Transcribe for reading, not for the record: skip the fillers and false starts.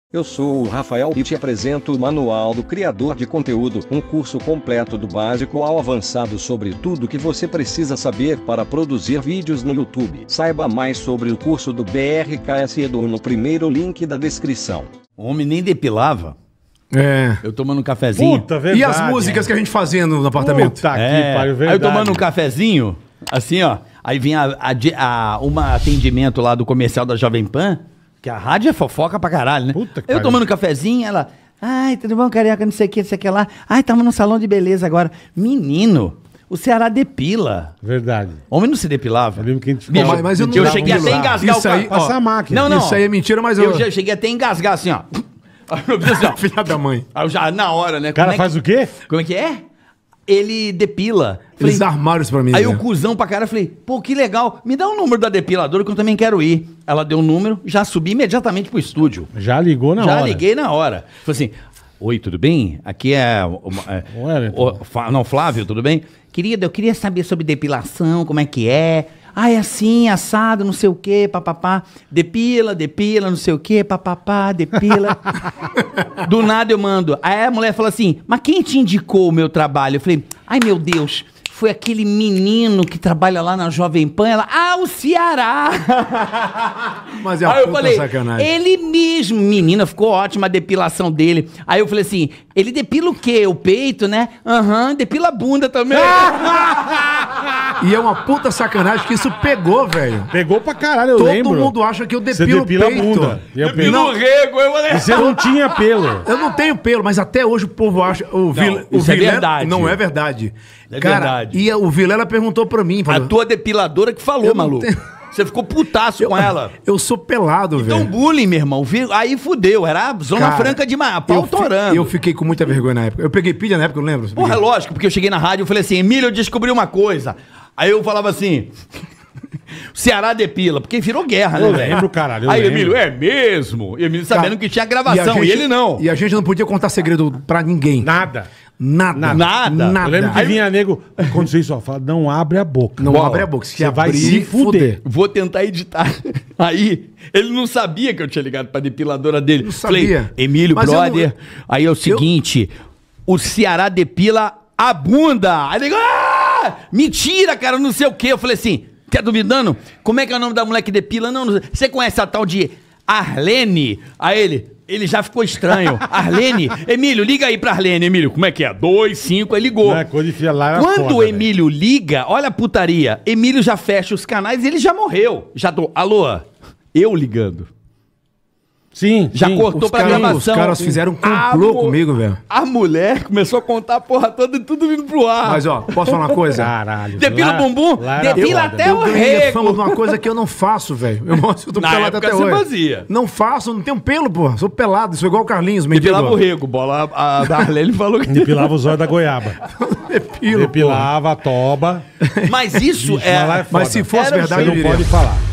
Eu sou o Rafael e te apresento o Manual do Criador de Conteúdo, um curso completo do básico ao avançado sobre tudo que você precisa saber para produzir vídeos no YouTube. Saiba mais sobre o curso do BRKS Edu no primeiro link da descrição. O homem nem depilava. É. Eu tomando um cafezinho. Puta, verdade. E as músicas que a gente fazia no apartamento? Puta que pariu, verdade. Aí eu tomando um cafezinho, assim, ó. Aí vinha uma atendimento lá do comercial da Jovem Pan. Que a rádio é fofoca pra caralho, né? Puta que eu tomando um cafezinho, ela... Ai, tudo bom, carioca, não sei o que lá. Ai, tava no salão de beleza agora. Menino, o Ceará depila. Verdade. Homem não se depilava. Eu lembro que a gente ficava... Mas eu cheguei até a engasgar isso aí, passa a máquina. Não. Isso aí é mentira, mas eu cheguei até a engasgar assim, ó. Filha da mãe. Aí eu já, na hora, né? O cara faz o quê? Como é que é? Ele depila. Eles armaram isso pra mim. Aí o cuzão pra cara, falei, pô, que legal, me dá o número da depiladora que eu também quero ir. Ela deu o número, já subi imediatamente pro estúdio. Já ligou na hora? Já liguei na hora. Falei assim, oi, tudo bem? Aqui é... Flávio, tudo bem? Querido, eu queria saber sobre depilação, como é que é. Ah, é assim, assado, não sei o quê, papapá. Depila, não sei o quê, papapá, depila. Do nada eu mando. Aí a mulher falou assim, mas quem te indicou o meu trabalho? Eu falei, ai meu Deus, foi aquele menino que trabalha lá na Jovem Pan. Ela, o Ceará. Mas é a puta sacanagem. Ele mesmo, menina, ficou ótima a depilação dele. Aí eu falei assim, ele depila o quê? O peito, né? Aham, depila a bunda também. E é uma puta sacanagem que isso pegou, velho. Pegou pra caralho, eu lembro. Todo mundo acha que eu depilo o peito. Você depila a bunda. Depila o rego. E você não tinha pelo. Eu não tenho pelo, mas até hoje o povo acha... Isso é verdade. Não é verdade. É verdade. E o Vilela perguntou pra mim... Falou, a tua depiladora que falou, maluco. Você ficou putaço com ela. Eu sou pelado, velho. Então bullying, meu irmão. Aí fudeu. Era a Zona Franca de pau torando. Eu fiquei com muita vergonha na época. Eu peguei pilha na época, eu lembro. Porra, é lógico, porque eu cheguei na rádio e falei assim, Emílio, eu descobri uma coisa. Aí eu falava assim... Ceará depila, porque virou guerra, né, velho? Eu lembro, caralho. Aí, Emílio, é mesmo? Emílio sabendo que tinha gravação, e ele não. E a gente não podia contar segredo pra ninguém. Nada. Nada. Eu lembro que vinha nego, quando você só fala, não abre a boca. Não abre a boca. Você vai se fuder. Vou tentar editar. Aí, ele não sabia que eu tinha ligado pra depiladora dele. Não sabia. Falei, Emílio, mas brother, aí é o seguinte, o Ceará depila a bunda. Aí ele, mentira, cara, não sei o quê. Eu falei assim, tá duvidando? Como é que é o nome da mulher que depila? Não sei. Você conhece a tal de Arlene? Aí ele já ficou estranho. Arlene, Emílio, liga aí pra Arlene, Emílio. Como é que é? 2, 5, aí ligou. Quando o Emílio liga, olha a putaria. Emílio já fecha os canais e ele já morreu. Alô, eu ligando. Sim, já cortou pra gravação. Os caras fizeram um complô comigo, velho. A mulher começou a contar a porra toda e tudo vindo pro ar. Mas, ó, posso falar uma coisa? Caralho. Depila o bumbum, depila até o rego. Fama de uma coisa que eu não faço, velho. Eu tô pelado até hoje. Fazia. Não faço, não tenho pelo, porra. Sou pelado, sou igual o Carlinhos. Depilava o rego, bola. A Darlene falou que... Depilava os olhos da goiaba. Depilava a toba. Mas isso Bicho, é... Mas se fosse verdade, você não pode falar.